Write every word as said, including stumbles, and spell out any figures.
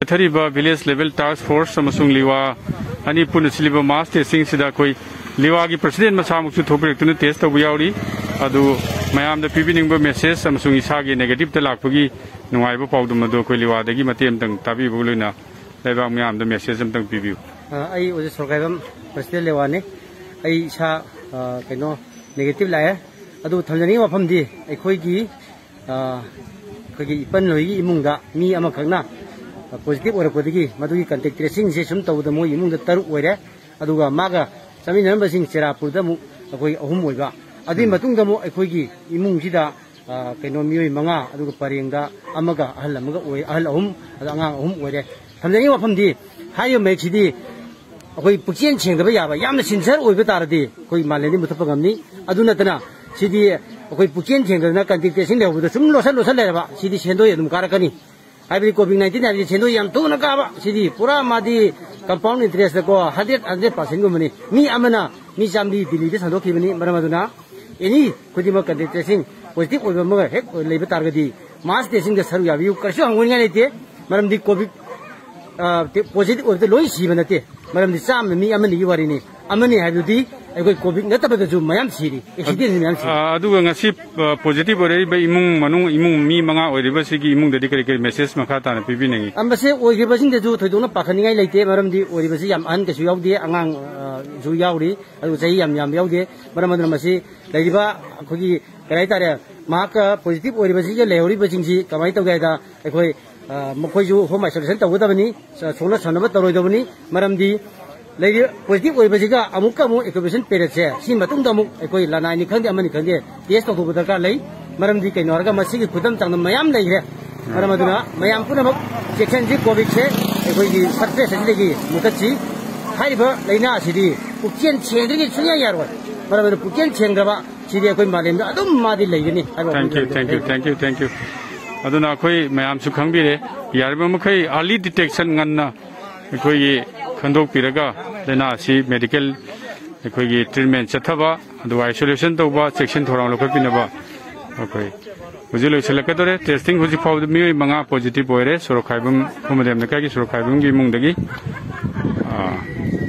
पाइथरीबा village level task force अमसुंग लिवा अनि पुन सिलिबा मास टेस्टिंग सिदा कोई लिवा की प्रेसिडेंट मसामुक्सु थोपरेक्तुनु टेस्ट तब याउरी अदु मयाम द पिबिनिंग मेसेज अमसुंग इसागी नेगेटिव द लाखपगी नुवाइबो पाउदुम दो कोई लिवा दगी मतेम तंग ताबी बुलुना लेबा मयाम द मेसेज अम तंग पिबिउ आई ओजे सरकायबम प्रेसिडेंट लेवाने आई सा कइनो नेगेटिव लाए अदु थमजनी वफमदी अखोइगी अखोइगी इपन लोइगी इमुंगदा मी अमखकना पॉजिटिव ओरपदगी मदुगी कांटेक्ट ट्रेसिंग से सुम तौद मो इमुंगदा तरु ओरे अदुगा मागा चमिनरबसिंग चेरापुरदा मु अखोइ अहुम ओइबा अदुई मतुंगदा मो अखोइगी इमुंगसिदा कइनो मियोइ मंगा अदुगा परेंगदा अमगा अहल अमगा ओइ अहल अहुम अदा अंगांग अहुम ओरे थमजनी वफमदी हायो मेक्सिदी अखोइ पुक्चेन छेंगदबा याबा यामना सिंसर ओइबा तारदी कोइ मालेनी मुथपा गमनी अदु नतना सिदी अखोइ पुक्चेन छेंगदना कांटेक्ट ट्रेसिंग लेबदा सुम लोसन लोसन लेबा सिदी सेंदोय अदुम कारकनी हाइब्रिड कोविड नाइन्टीन हाइब्रिड सेंदोय याम तुना काबा सिदी पूरा मादी कंपाउंड इंटरेस्ट को हंड्रेड हंड्रेड परसेंट गुमनी मी अमना मी जामदी दिल्ली दे संदोखिबनी मरमदुना एनी खुदिमा कांटेक्ट ट्रेसिंग पॉजिटिव ओइबा मगा हेक लेबा तारगदी मास टेस्टिंग द सरू याबिउ करसु हंगोनिया लेते मरमदी कोविड पॉजिटिव ओइबा लोइ सिबा नते मरमदी चाम मी अमनी वारिनी अमनी हाइब्रिडी अखोइ कोविड नतबदजु मयाम सिरी एक्सीडेंट मयाम सिरी अदुगा ngasi पॉजिटिव ओइबा इमुंग मनुंग इमुंग मी मंगा ओइरिबा सिगी इमुंग ददि करि करि मेसेज मखा ताना पिबिनेंगी अमसे ओइगिबसिंग दजु थोइदोना पाखनिङाइ लेते मरमदी ओइरिबसि याम अहन कसु याउदे अंगांग जु याउरी अदु चही याम याम याउदे मरमदना मसि लैरिबा अखोगी कराइ तारे माका पॉजिटिव ओइरिबसि जे लेहौरिबसिंगसि कमाइ तौगाइदा अखोइ मखोइजु होम आइसोलेशन तौगदबनि सोना सनबा तरोइदबनि मरमदी लेरि पॉजिटिव ओइबसिगा अमुक अमु एक्युबेशन पेरेट से सि मतुंग दमु अखोइ लानाइनि खंदे अमनि खंदे टेस्ट तौगबा दरकार लै मरमदी कइनोरगा मसिगी खुदम चांग मयाम लैरे मरमदुना मयाम पुनमक सेक्शन जी कोविड से अखोइगी सक्सेस असिदगी मुकछि हाइबा लैना सिदी पुक्चेन छेंद्रिगी सुनिया यारो मरमदु पुक्चेन छेंग्रबा सिदी अखोइ मालेमदा अदुम मादि लैगनि thank you thank you thank you thank you अदुना अखोइ मयाम सु खंगबिरे यारबा मखै अर्ली डिटेक्शन गन्ना अखोइगी खंदोक पिरगा लेना सी मेडिकल अखोइगी ट्रीटमेंट चथबा अदु आइसोलेशन तौबा सेक्शन थोरां लोखपिनबा अखोइ हुजिल लोइसलकदरे टेस्टिंग हुजि फाउद मियोइ मंगा पॉजिटिव ओइरे सोरखाइबम खुमदेम नकागी सोरखाइबम गी मुंगदगी आ